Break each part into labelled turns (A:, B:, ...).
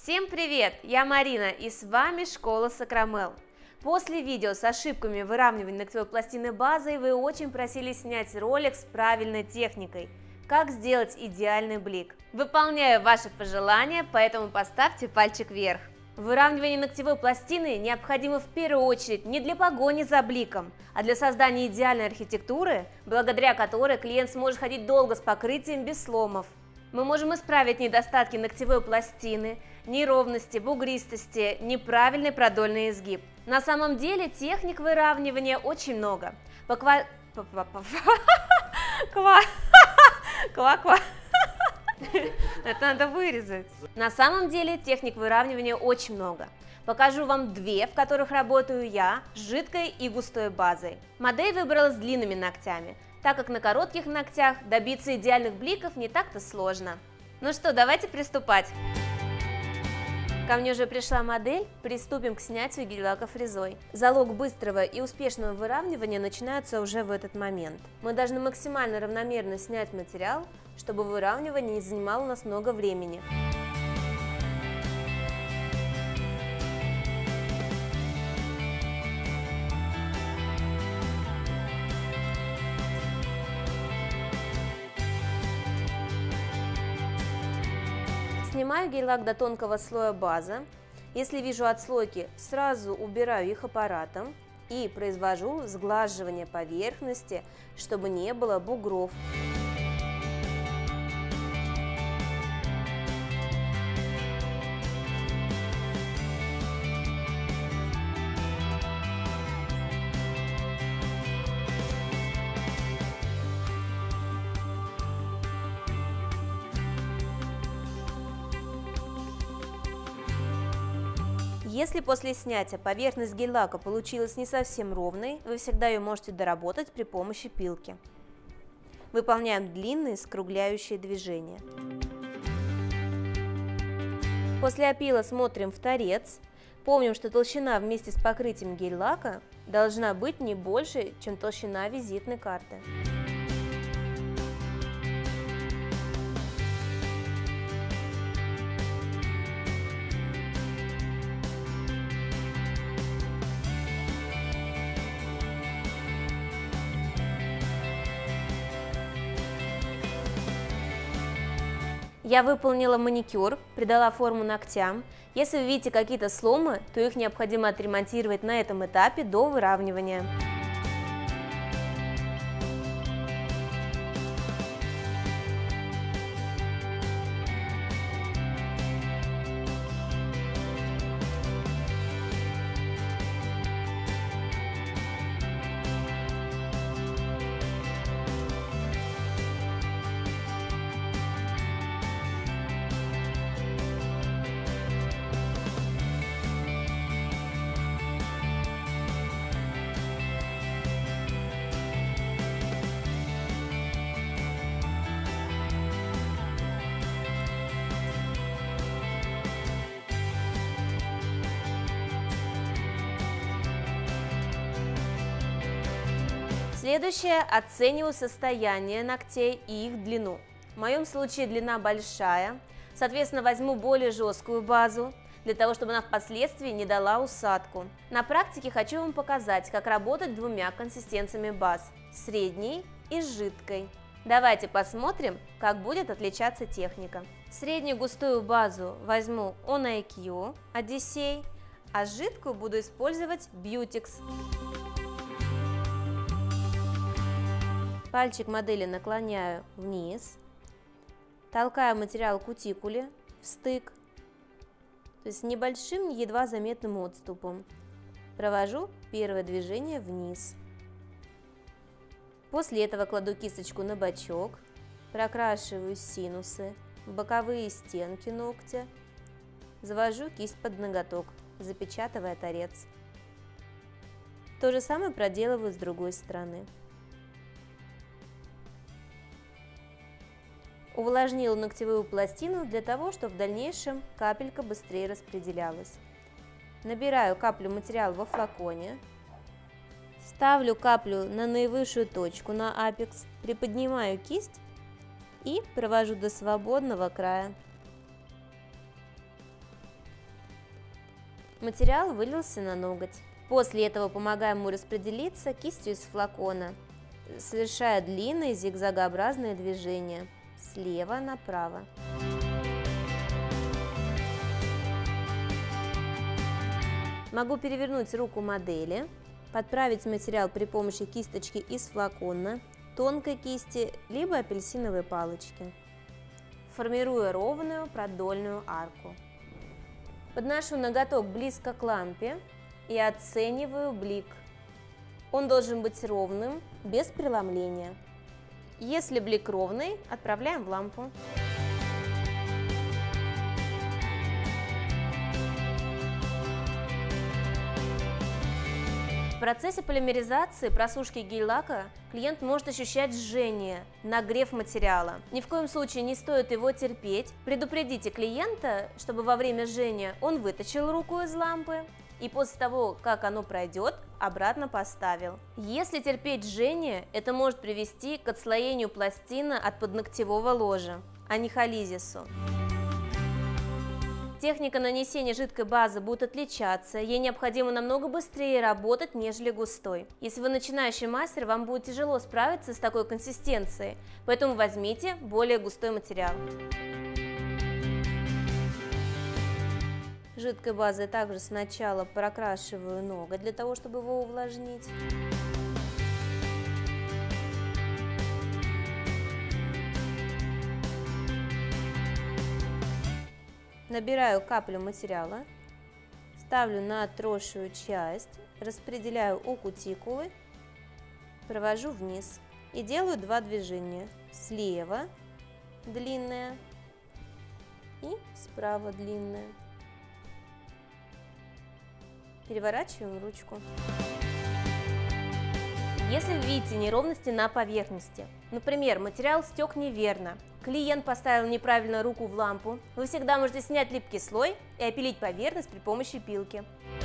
A: Всем привет! Я Марина и с вами Школа Сакрамел. После видео с ошибками выравнивания ногтевой пластины базой вы очень просили снять ролик с правильной техникой. Как сделать идеальный блик? Выполняю ваши пожелания, поэтому поставьте пальчик вверх. Выравнивание ногтевой пластины необходимо в первую очередь не для погони за бликом, а для создания идеальной архитектуры, благодаря которой клиент сможет ходить долго с покрытием без сломов. Мы можем исправить недостатки ногтевой пластины, неровности, бугристости, неправильный продольный изгиб. На самом деле техник выравнивания очень много. Это надо вырезать. На самом деле техник выравнивания очень много. Покажу вам две, в которых работаю я, с жидкой и густой базой. Модель выбрала с длинными ногтями, так как на коротких ногтях добиться идеальных бликов не так-то сложно. Ну что, давайте приступать. Ко мне уже пришла модель, приступим к снятию гель-лака фрезой. Залог быстрого и успешного выравнивания начинается уже в этот момент. Мы должны максимально равномерно снять материал, чтобы выравнивание не занимало у нас много времени. Снимаю гель-лак до тонкого слоя база. Если вижу отслойки, сразу убираю их аппаратом и произвожу сглаживание поверхности, чтобы не было бугров. Если после снятия поверхность гель-лака получилась не совсем ровной, вы всегда ее можете доработать при помощи пилки. Выполняем длинные скругляющие движения. После опила смотрим в торец. Помним, что толщина вместе с покрытием гель-лака должна быть не больше, чем толщина визитной карты. Я выполнила маникюр, придала форму ногтям. Если вы видите какие-то сломы, то их необходимо отремонтировать на этом этапе до выравнивания. Следующее – оцениваю состояние ногтей и их длину. В моем случае длина большая, соответственно, возьму более жесткую базу, для того, чтобы она впоследствии не дала усадку. На практике хочу вам показать, как работать двумя консистенциями баз – средней и жидкой. Давайте посмотрим, как будет отличаться техника. Среднюю густую базу возьму On IQ, Odyssey, а жидкую буду использовать Beautix. Пальчик модели наклоняю вниз, толкаю материал к кутикуле в стык, то есть с небольшим, едва заметным отступом. Провожу первое движение вниз. После этого кладу кисточку на бочок, прокрашиваю синусы, боковые стенки ногтя, завожу кисть под ноготок, запечатывая торец. То же самое проделываю с другой стороны. Увлажнила ногтевую пластину для того, чтобы в дальнейшем капелька быстрее распределялась. Набираю каплю материала во флаконе, ставлю каплю на наивысшую точку на апекс, приподнимаю кисть и провожу до свободного края. Материал вылился на ноготь. После этого помогаем ему распределиться кистью из флакона, совершая длинные зигзагообразные движения слева направо. Могу перевернуть руку модели, подправить материал при помощи кисточки из флакона, тонкой кисти, либо апельсиновой палочки, формируя ровную продольную арку. Подношу ноготок близко к лампе и оцениваю блик. Он должен быть ровным, без преломления. Если блик ровный, отправляем в лампу. В процессе полимеризации, просушки гель-лака клиент может ощущать жжение, нагрев материала. Ни в коем случае не стоит его терпеть. Предупредите клиента, чтобы во время жжения он вытащил руку из лампы и после того, как оно пройдет, обратно поставил. Если терпеть жжение, это может привести к отслоению пластины от подногтевого ложа, анихолизису. Техника нанесения жидкой базы будет отличаться, ей необходимо намного быстрее работать, нежели густой. Если вы начинающий мастер, вам будет тяжело справиться с такой консистенцией, поэтому возьмите более густой материал. Жидкой базой также сначала прокрашиваю ноготь для того, чтобы его увлажнить. Набираю каплю материала, ставлю на отросшую часть, распределяю у кутикулы, провожу вниз и делаю два движения. Слева длинная и справа длинная. Переворачиваем ручку. Если видите неровности на поверхности, например, материал стек неверно, клиент поставил неправильно руку в лампу, вы всегда можете снять липкий слой и опилить поверхность при помощи пилки.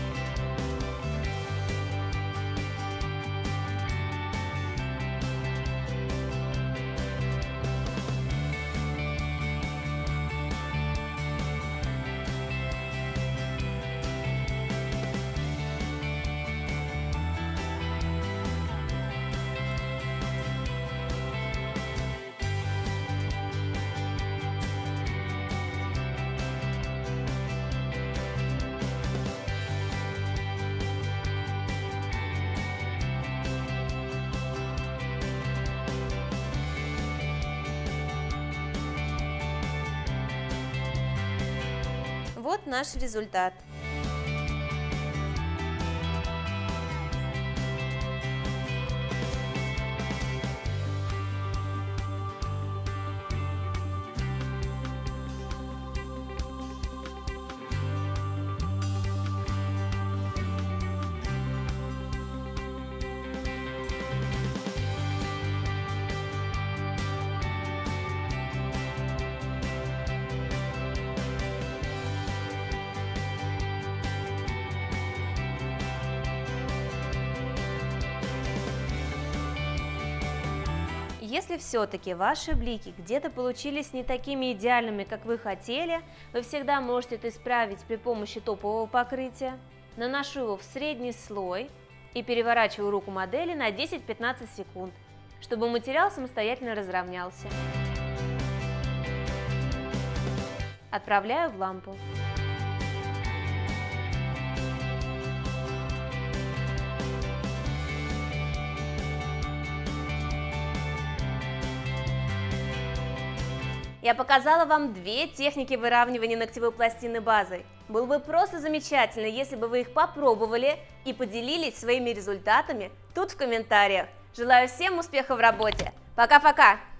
A: Вот наш результат. Если все-таки ваши блики где-то получились не такими идеальными, как вы хотели, вы всегда можете это исправить при помощи топового покрытия. Наношу его в средний слой и переворачиваю руку модели на 10-15 секунд, чтобы материал самостоятельно разровнялся. Отправляю в лампу. Я показала вам две техники выравнивания ногтевой пластины базой. Было бы просто замечательно, если бы вы их попробовали и поделились своими результатами тут в комментариях. Желаю всем успехов в работе. Пока-пока!